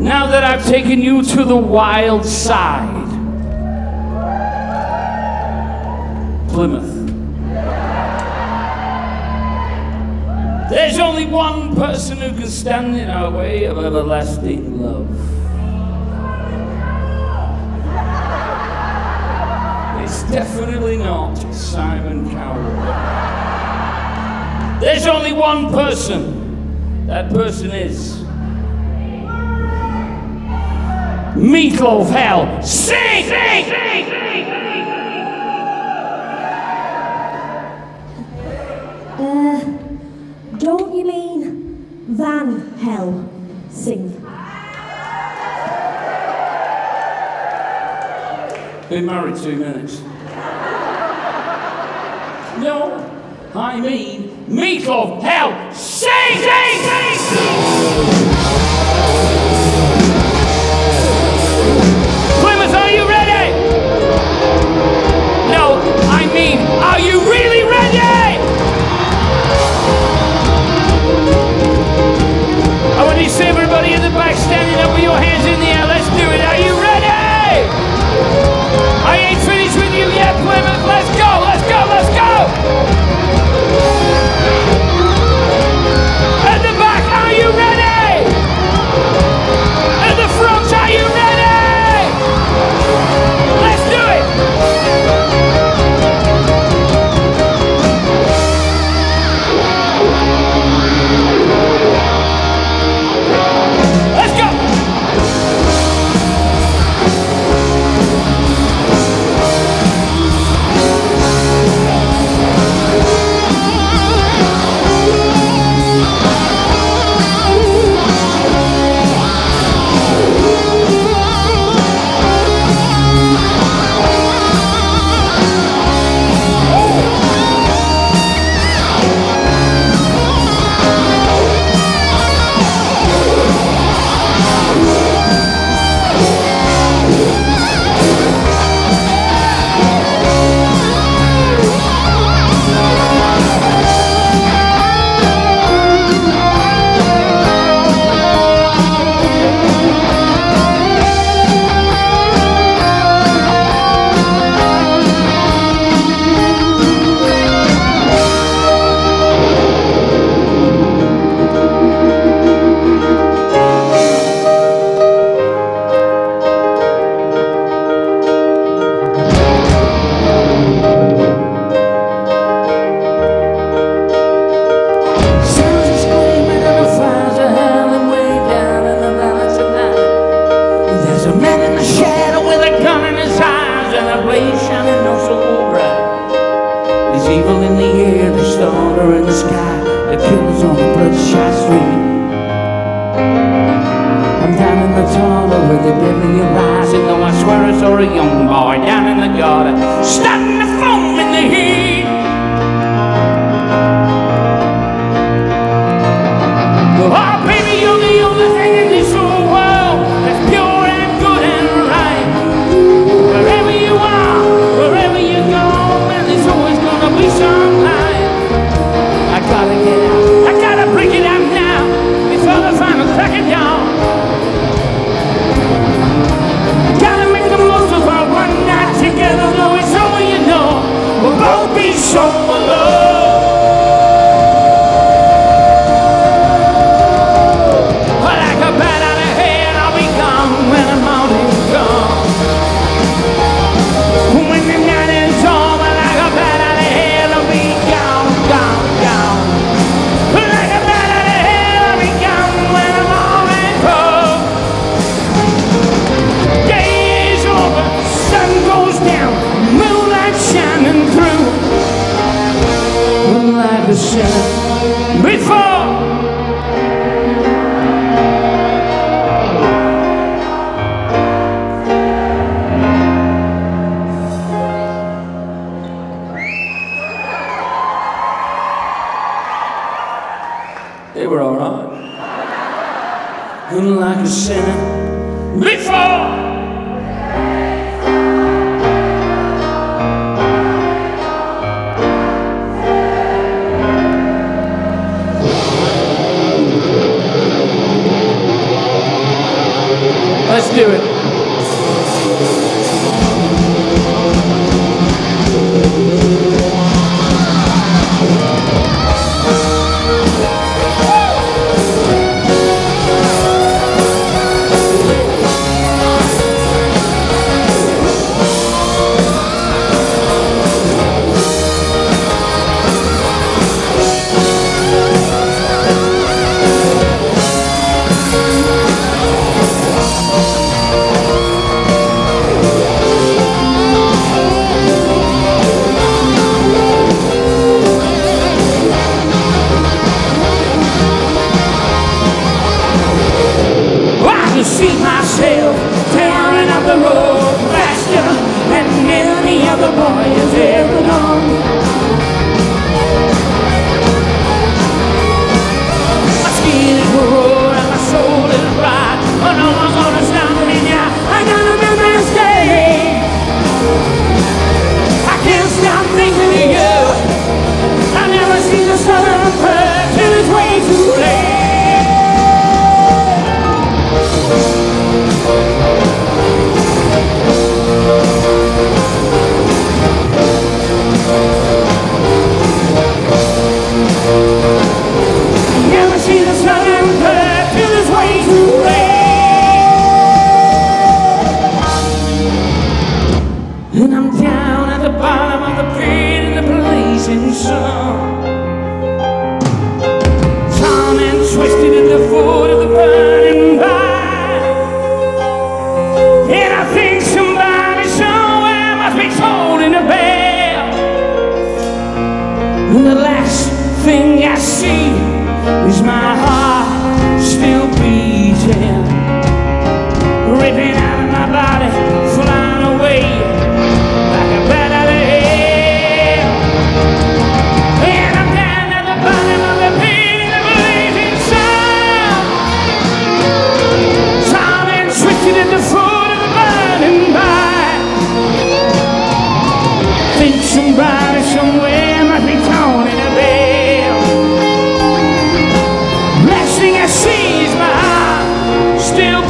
Now that I've taken you to the wild side, Plymouth, there's only one person who can stand in our way of everlasting love. It's definitely not Simon Cowell. There's only one person. That person is Meatloaf. Hell, sing! Don't you mean Van Hell sing? Been married 2 minutes. No, I mean Meatloaf. Hell, sing! Plymouth, are you ready? No, I mean, are you really ready? I want you to see everybody in the back standing up with your hands in the air. Let's do it. Are you ready? I ain't finished with you yet, Plymouth. Let's go, let's go, let's go! At the back, are you ready? At the front, are you ready? Let's do it! Let's go! They were all right. And like a sinner before. let's do it. See myself tearing up the road faster than any other boy has ever done. My skin is raw and my soul is bright, but no one's gonna stop me now. I gotta do this day. I can't stop thinking of you. I never see the sun uncut till it's way too late. Never see the sun uncut till it's way too late. And I'm down at the bottom of the pit in the blazing sun, torn and twisted at the foot of the burning vine. And I think somebody somewhere must be tolling a bell. And the last thing I see is my heart still beating, ripping out of my body, flying away like a bat out of hell. And I'm down at the bottom of the pit in the blazing sun, torn and twisted at the foot of the burning vine. Think somebody somewhere must be tolling a bell. Last thing I see is my heart still